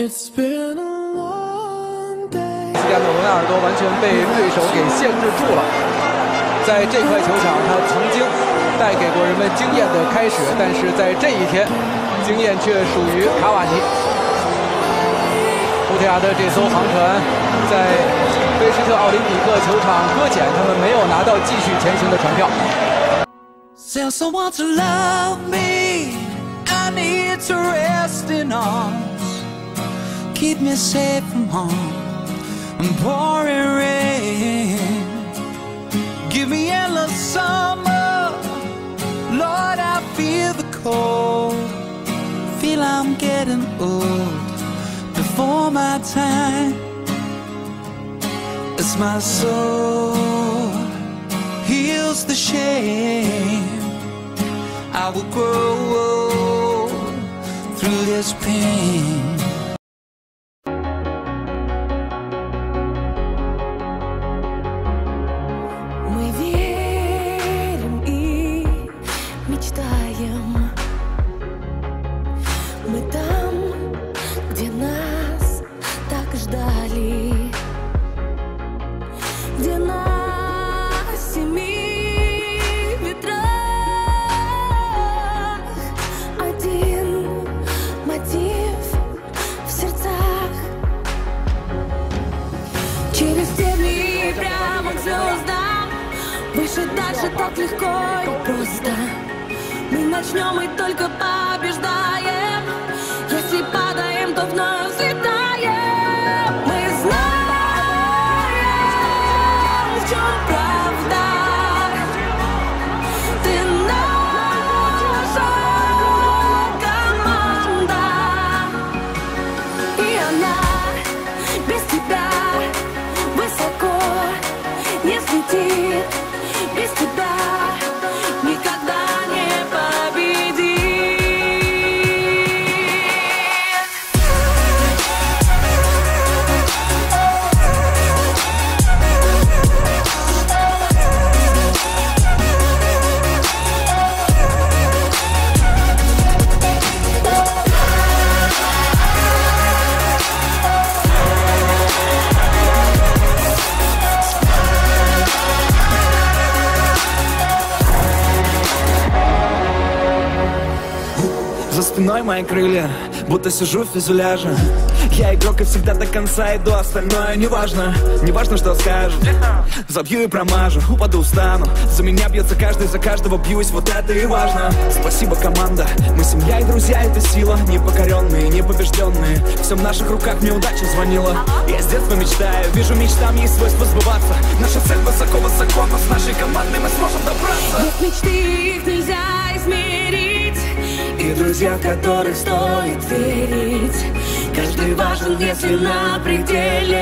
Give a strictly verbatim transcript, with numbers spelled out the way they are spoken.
的罗纳尔多完全被对手给限制住了。在这块球场，他曾经带给过人们惊艳的开始，但是在这一天，经验却属于卡瓦尼。布特亚的这艘航船在菲斯特奥林匹克球场搁浅，他们没有拿到继续前行的船票。 Tell someone to love me. I need to rest in arms. Keep me safe from harm and pouring rain. Give me endless summer. Lord, I feel the cold. Feel I'm getting old before my time. As my soul heals the shame, I will grow through this pain. Мы верим и мечтаем. Мы там, где нас так ждали, где на семи ветрах один мотив в сердцах. Через тернии прямо к звездам, выше, дальше, так легко и просто. Мы начнем и только побеждаем. Если падаем, то вновь взлетаем. Мы знаем, в чем правда. Ты наша команда, и она без тебя высоко не взлетит. Без тебя никогда не победит. За спиной мои крылья, будто сижу в фюзеляже. Я игрок и всегда до конца иду, остальное неважно. Неважно, что скажут. Забью и промажу, упаду, встану. За меня бьется каждый, за каждого бьюсь, вот это и важно. Спасибо, команда, мы семья и друзья, это сила. Непокоренные, непобежденные, все в наших руках, мне удача звонила. Я с детства мечтаю, вижу мечтам есть свойство сбываться. Наша цель высоко-высоко, но с нашей командой мы сможем добраться. Нет мечты, их нельзя измерить, И друзья, в которых стоит верить. каждый важен, если на пределе.